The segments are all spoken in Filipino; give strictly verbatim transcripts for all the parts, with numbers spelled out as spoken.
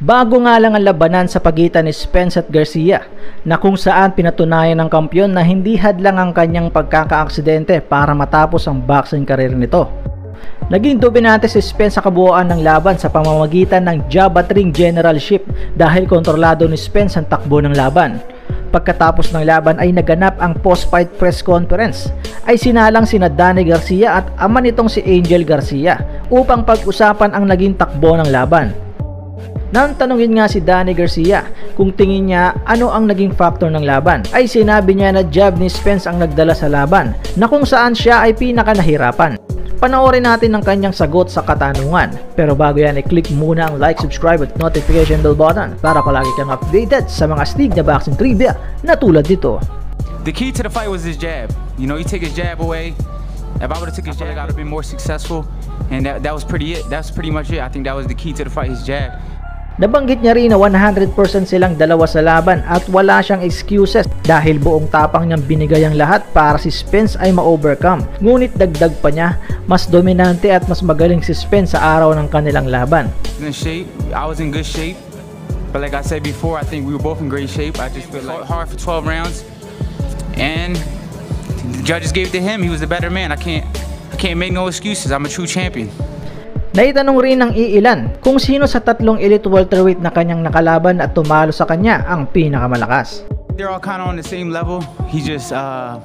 Bago nga lang ang labanan sa pagitan ni Spence at Garcia na kung saan pinatunayan ng kampiyon na hindi hadlang ang kanyang pagkakaaksidente para matapos ang boxing career nito. Naging dominante si Spence sa kabuuan ng laban sa pamamagitan ng jab at ring generalship dahil kontrolado ni Spence ang takbo ng laban. Pagkatapos ng laban ay naganap ang post-fight press conference ay sinalang sina Danny Garcia at ama nitong si Angel Garcia upang pag-usapan ang naging takbo ng laban. Nang tanungin nga si Danny Garcia kung tingin niya ano ang naging factor ng laban, ay sinabi niya na jab ni Spence ang nagdala sa laban na kung saan siya ay pinaka nahirapan. Panoorin natin ang kanyang sagot sa katanungan. Pero bago yan, i-click muna ang like, subscribe at notification bell button para palagi kang updated sa mga astig na boxing trivia na tulad dito. The key to the fight was his jab. You know, he took his jab away. If I would have took his jab, I would have been more successful. And that, that was pretty it. That's pretty much it. I think that was the key to the fight, his jab. Nabanggit niya rin na one hundred percent silang dalawa sa laban at wala siyang excuses dahil buong tapang niyang binigay ang lahat para si Spence ay ma-overcome. Ngunit dagdag pa niya, mas dominante at mas magaling si Spence sa araw ng kanilang laban. In shape, I was in good shape. But like I said before, I think we were both in great shape. I just feel like hard for twelve rounds. And the judges gave it to him. He was the better man. I can't I can't make no excuses. I'm a true champion. Naitanong rin ng iilan kung sino sa tatlong elite welterweight na kanyang nakalaban at tumalo sa kanya ang pinakamalakas. They're all kind of on the same level. He just, uh,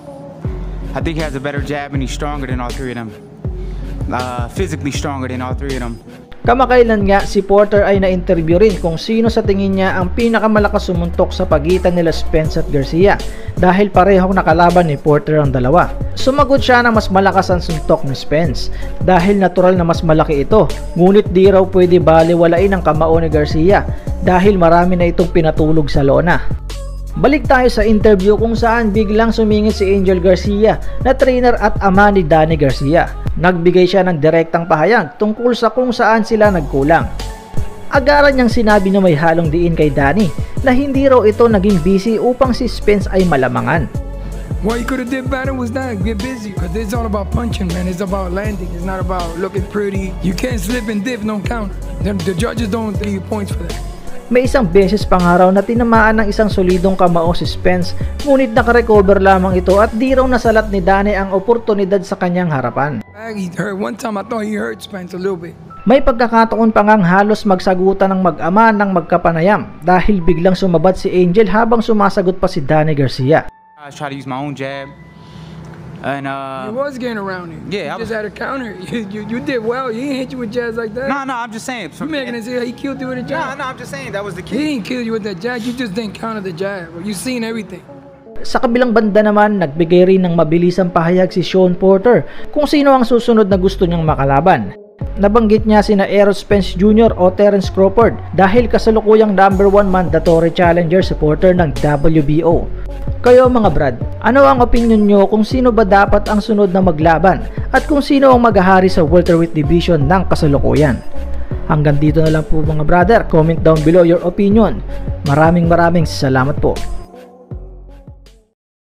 I think he has a better jab and he's stronger than all three of them. Uh, physically stronger than all three of them. Kamakailan nga si Porter ay na-interview rin kung sino sa tingin niya ang pinakamalakas sumuntok sa pagitan nila Spence at Garcia dahil parehong nakalaban ni Porter ang dalawa. Sumagot siya na mas malakas ang suntok ni Spence dahil natural na mas malaki ito, ngunit di raw pwede baliwalain ang kamao ni Garcia dahil marami na itong pinatulog sa lona. Balik tayo sa interview kung saan biglang sumingit si Angel Garcia na trainer at ama ni Danny Garcia. Nagbigay siya ng direktang pahayag tungkol sa kung saan sila nagkulang. Agaran niyang sinabi na may halong diin kay Danny na hindi raw ito naging busy upang si Spence ay malamangan. What you could have did better was that, get busy, because it's all about punching, man. It's about landing. It's not about looking pretty. You can't slip and dip, no counter. The, the judges don't give you points for that. May isang beses pang araw na tinamaan ng isang solidong kamao si Spence, ngunit nakarecover lamang ito at di raw nasalat ni Danny ang oportunidad sa kanyang harapan. He hurt. One time I thought he hurt Spence a little bit. May pagkakataon pa ngang halos magsagutan ng mag-ama ng magkapanayam dahil biglang sumabat si Angel habang sumasagot pa si Danny Garcia. I tried to use my own jab. And, uh, you was getting around it. Yeah, you I just was, had a counter. You, you you did well. He didn't hit you with jabs like that. No, no, I'm just saying. You making it say he killed you with a jab? No, no, I'm just saying that was the He key. didn't kill you with that jab. You just didn't counter the jab. You seen everything. Sa kabilang banda naman, nagbigay rin ng mabilisang pahayag si Shawn Porter kung sino ang susunod na gusto niyang makalaban. Nabanggit niya sina Errol Spence Junior o Terence Crawford dahil kasalukuyang number one mandatory challenger si Porter ng W B O. Kayo mga brad, ano ang opinion nyo kung sino ba dapat ang sunod na maglaban at kung sino ang maghahari sa welterweight division ng kasalukuyan? Hanggang dito na lang po mga brother, comment down below your opinion. Maraming maraming salamat po.